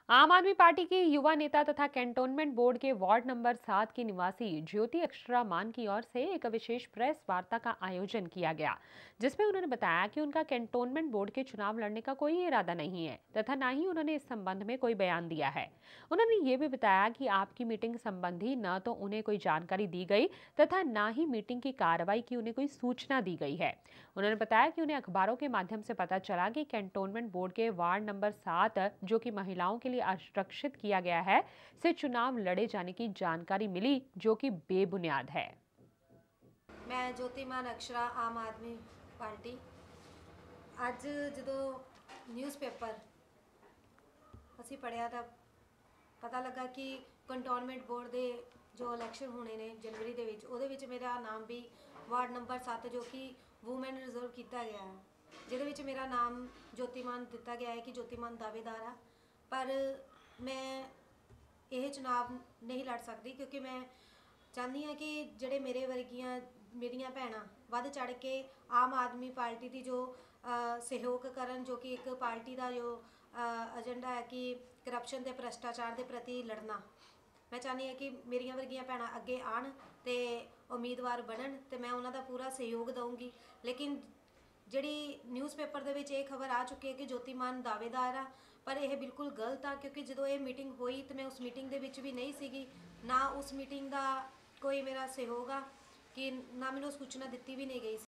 आम आदमी पार्टी की युवा नेता तथा कैंटोनमेंट बोर्ड के वार्ड नंबर 7 की निवासी ज्योति अक्षरा मान की ओर से एक विशेष प्रेस वार्ता का आयोजन किया गया, जिसमें उन्होंने बताया कि उनका कैंटोनमेंट बोर्ड के चुनाव लड़ने का कोई इरादा नहीं है तथा ना ही उन्होंने इस संबंध में कोई बयान दिया है। उन्होंने ये भी बताया कि आपकी मीटिंग संबंधी न तो उन्हें कोई जानकारी दी गई तथा ना ही मीटिंग की कार्रवाई की उन्हें कोई सूचना दी गई है। उन्होंने बताया कि उन्हें अखबारों के माध्यम से पता चला कि कैंटोनमेंट बोर्ड के वार्ड नंबर 7, जो कि महिलाओं के लिए आरक्षित किया गया है, से चुनाव लड़े जाने की जानकारी मिली, जो कि बेबुनियाद है। मैं ज्योतिमान अक्षरा आम आदमी पार्टी ਅੱਜ ਜਦੋਂ ਨਿਊਜ਼ਪੇਪਰ ਅਸੀਂ ਪੜ੍ਹਿਆ ਤਾਂ ਪਤਾ ਲੱਗਾ ਕਿ ਕੰਟੋਨਮੈਂਟ ਬੋਰਡ ਦੇ ਜੋ ਇਲੈਕਸ਼ਨ ਹੋਣੇ ਨੇ ਜਨਵਰੀ ਦੇ ਵਿੱਚ, ਉਹਦੇ ਵਿੱਚ ਮੇਰਾ ਨਾਮ ਵੀ ਵਾਰਡ ਨੰਬਰ 7 ਜੋ ਕਿ ਵੂਮਨ ਰਿਜ਼ਰਵ ਕੀਤਾ ਗਿਆ ਹੈ, ਜਿਹਦੇ ਵਿੱਚ ਮੇਰਾ ਨਾਮ ਜੋਤੀਮਾਨ ਦਿੱਤਾ ਗਿਆ ਹੈ ਕਿ ਜੋਤੀਮਾਨ ਦਾਅਵੇਦਾਰ ਆ। ਪਰ ਮੈਂ ਇਹ ਚੁਣਾਵ ਨਹੀਂ ਲੜ ਸਕਦੀ ਕਿਉਂਕਿ ਮੈਂ ਚਾਹੁੰਦੀ ਹਾਂ ਕਿ ਜਿਹੜੇ ਮੇਰੇ ਵਰਗੀਆਂ ਮੇਰੀਆਂ ਭੈਣਾਂ ਵੱਧ ਚੜ ਕੇ ਆਮ ਆਦਮੀ ਪਾਰਟੀ ਦੀ ਜੋ ਸਹਿਯੋਗ ਕਰਨ, ਜੋ ਕਿ ਇੱਕ ਪਾਰਟੀ ਦਾ ਜੋ ਏਜੰਡਾ ਹੈ ਕਿ ਕਰਪਸ਼ਨ ਤੇ ਭ੍ਰਿਸ਼ਟਾਚਾਰ ਦੇ ਪ੍ਰਤੀ ਲੜਨਾ। ਮੈਂ ਚਾਹੁੰਦੀ ਹਾਂ ਕਿ ਮੇਰੀਆਂ ਵਰਗੀਆਂ ਭੈਣਾਂ ਅੱਗੇ ਆਉਣ ਤੇ ਉਮੀਦਵਾਰ ਬਣਨ ਤੇ ਮੈਂ ਉਹਨਾਂ ਦਾ ਪੂਰਾ ਸਹਿਯੋਗ ਦਊਂਗੀ। ਲੇਕਿਨ ਜਿਹੜੀ ਨਿਊਜ਼ਪੇਪਰ ਦੇ ਵਿੱਚ ਇਹ ਖਬਰ ਆ ਚੁੱਕੀ ਹੈ ਕਿ ਜੋਤੀਮਾਨ ਦਾਅਵੇਦਾਰ ਆ, ਪਰ ਇਹ ਬਿਲਕੁਲ ਗਲਤ ਆ ਕਿਉਂਕਿ ਜਦੋਂ ਇਹ ਮੀਟਿੰਗ ਹੋਈ ਤੇ ਮੈਂ ਉਸ ਮੀਟਿੰਗ ਦੇ ਵਿੱਚ ਵੀ ਨਹੀਂ ਸੀਗੀ, ਨਾ ਉਸ ਮੀਟਿੰਗ ਦਾ ਕੋਈ ਮੇਰਾ ਸਹਿਯੋਗ ਆ ਕਿ ਨਾ ਮੈਨੂੰ ਸੂਚਨਾ ਦਿੱਤੀ ਵੀ ਨਹੀਂ ਗਈ।